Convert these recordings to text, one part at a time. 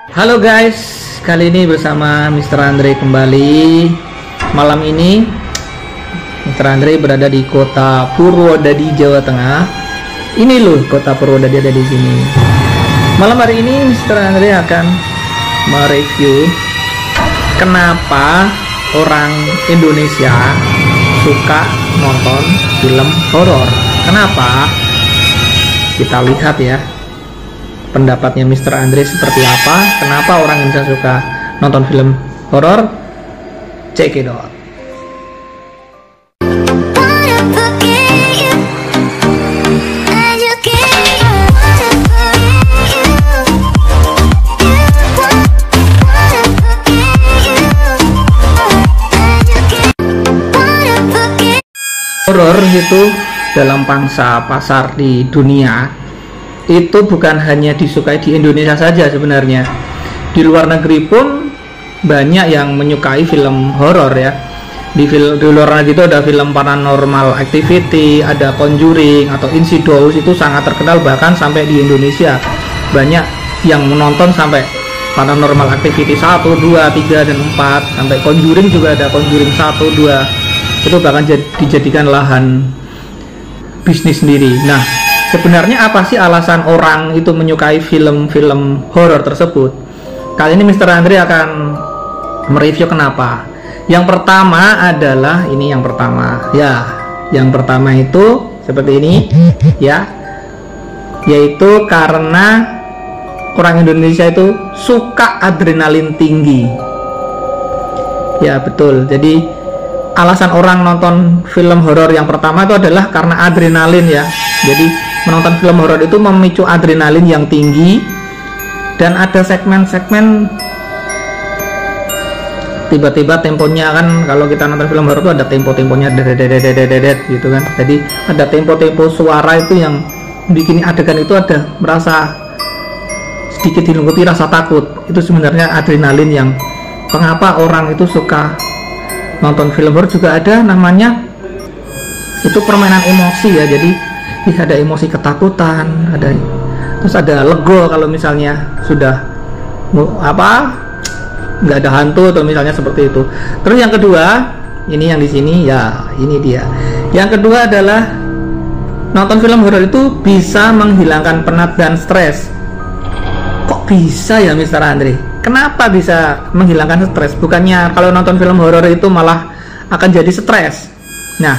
Halo guys, kali ini bersama Mr. Andre kembali. Malam ini Mr. Andre berada di kota Purwodadi, Jawa Tengah. Ini loh kota Purwodadi ada di sini. Malam hari ini Mr. Andre akan mereview kenapa orang Indonesia suka nonton film horor. Kenapa? Kita lihat ya. Pendapatnya Mr. Andre seperti apa? Kenapa orang Indonesia suka nonton film horor? Check it out. Horor itu dalam pangsa pasar di dunia itu bukan hanya disukai di Indonesia saja sebenarnya. Di luar negeri pun banyak yang menyukai film horor ya. Di luar negeri itu ada film Paranormal Activity, ada Conjuring atau Insidious, itu sangat terkenal. Bahkan sampai di Indonesia banyak yang menonton sampai Paranormal Activity 1, 2, 3, dan 4. Sampai Conjuring juga ada Conjuring 1, 2. Itu bahkan dijadikan lahan bisnis sendiri. Nah, sebenarnya apa sih alasan orang itu menyukai film-film horor tersebut? Kali ini Mr. Andre akan mereview kenapa. Yang pertama adalah ini yang pertama. Ya, yang pertama itu seperti ini ya. Yaitu karena orang Indonesia itu suka adrenalin tinggi. Ya, betul. Jadi alasan orang nonton film horor yang pertama itu adalah karena adrenalin ya. Jadi menonton film horor itu memicu adrenalin yang tinggi, dan ada segmen-segmen tiba-tiba temponya kan, kalau kita nonton film horor itu ada tempo-temponya dedet gitu kan. Jadi ada tempo-tempo suara itu yang bikin adegan itu ada merasa sedikit dilengkuti rasa takut. Itu sebenarnya adrenalin yang mengapa orang itu suka nonton film horor. Juga ada namanya itu permainan emosi ya. Jadi ada emosi ketakutan, terus ada lego kalau misalnya sudah nggak ada hantu atau misalnya seperti itu. Terus yang kedua, ini yang di sini ya, ini dia. Yang kedua adalah nonton film horor itu bisa menghilangkan penat dan stres. Kok bisa ya Mr. Andre? Kenapa bisa menghilangkan stres? Bukannya kalau nonton film horor itu malah akan jadi stres. Nah,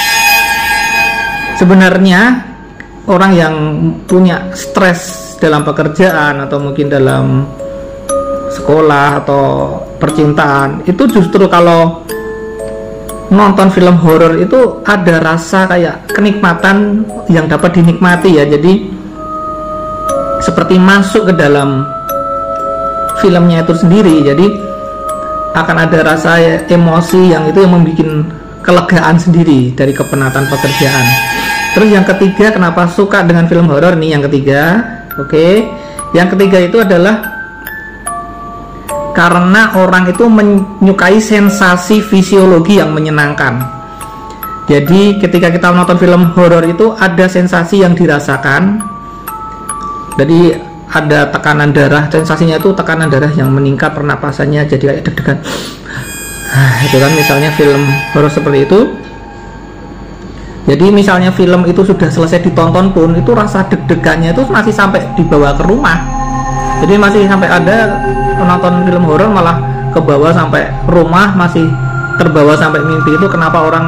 sebenarnya orang yang punya stres dalam pekerjaan atau mungkin dalam sekolah atau percintaan, itu justru kalau nonton film horor itu ada rasa kayak kenikmatan yang dapat dinikmati ya. Jadi seperti masuk ke dalam filmnya itu sendiri. Jadi akan ada rasa emosi yang itu yang membuat kelegaan sendiri dari kepenatan pekerjaan. Terus yang ketiga, kenapa suka dengan film horor nih? Yang ketiga, oke. Yang ketiga itu adalah karena orang itu menyukai sensasi fisiologi yang menyenangkan. Jadi ketika kita menonton film horor itu ada sensasi yang dirasakan. Jadi ada tekanan darah, sensasinya itu tekanan darah yang meningkat, pernapasannya jadi kayak deg-degan. Itu kan misalnya film horor seperti itu. Jadi misalnya film itu sudah selesai ditonton pun itu rasa deg-degannya itu masih sampai dibawa ke rumah. Jadi masih sampai ada penonton film horor malah ke bawah sampai rumah, masih terbawa sampai mimpi. Itu kenapa orang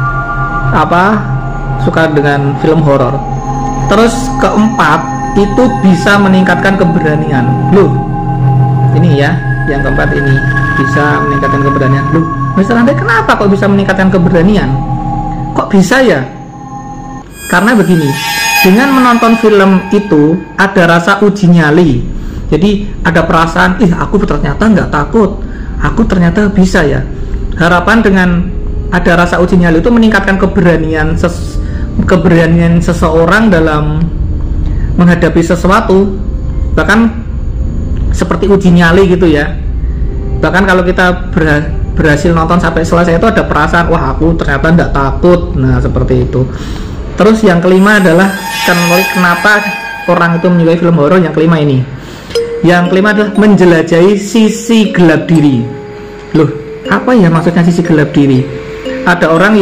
suka dengan film horor. Terus keempat, itu bisa meningkatkan keberanian. Loh, ini ya, yang keempat ini bisa meningkatkan keberanian. Loh, Mr. Andre, kenapa kok bisa meningkatkan keberanian? Kok bisa ya? Karena begini, dengan menonton film itu ada rasa uji nyali. Jadi ada perasaan, aku ternyata nggak takut, aku ternyata bisa ya. Harapan dengan ada rasa uji nyali itu meningkatkan keberanian seseorang dalam menghadapi sesuatu. Bahkan seperti uji nyali gitu ya. Bahkan kalau kita berhasil nonton sampai selesai itu ada perasaan, wah aku ternyata nggak takut. Nah seperti itu. Terus yang kelima adalah kenapa orang itu menyukai film horor. Yang kelima ini, Yang kelima adalah menjelajahi sisi gelap diri. Loh, apa ya maksudnya sisi gelap diri? Ada orang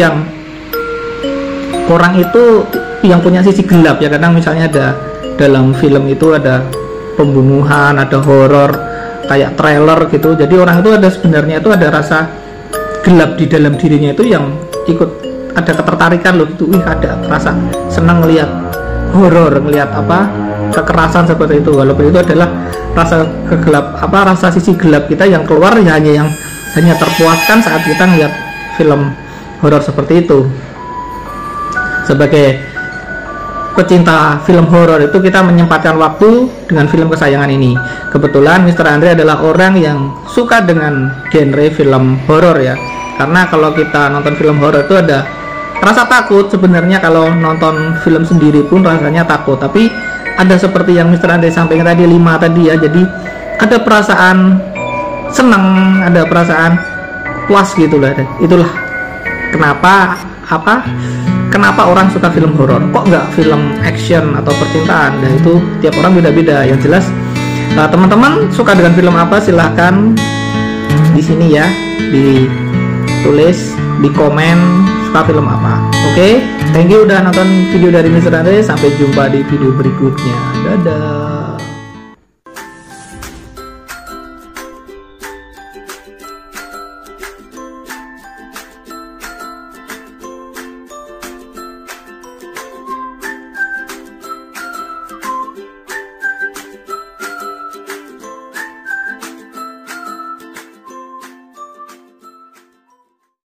itu yang punya sisi gelap ya, kadang misalnya ada dalam film itu ada pembunuhan, ada horor kayak trailer gitu. Jadi orang itu ada sebenarnya itu ada rasa gelap di dalam dirinya itu yang ikut ada ketertarikan loh gitu. Ada rasa senang ngelihat horor, ngelihat kekerasan seperti itu, walaupun itu adalah rasa rasa sisi gelap kita yang keluar ya, hanya terpuaskan saat kita ngelihat film horor seperti itu. Sebagai pecinta film horor itu kita menyempatkan waktu dengan film kesayangan ini. Kebetulan Mr. Andre adalah orang yang suka dengan genre film horor ya, karena kalau kita nonton film horor itu ada rasa takut. Sebenarnya kalau nonton film sendiri pun rasanya takut, tapi ada seperti yang Mr. Andre sampaikan tadi 5 tadi ya, jadi ada perasaan senang, ada perasaan puas gitulah. Itulah kenapa orang suka film horor, kok nggak film action atau percintaan. Nah itu tiap orang beda-beda. Yang jelas teman-teman suka dengan film apa, silahkan di sini ya ditulis di komen suka film apa. Oke, thank you udah nonton video dari Mr. Andre. Sampai jumpa di video berikutnya. Dadah.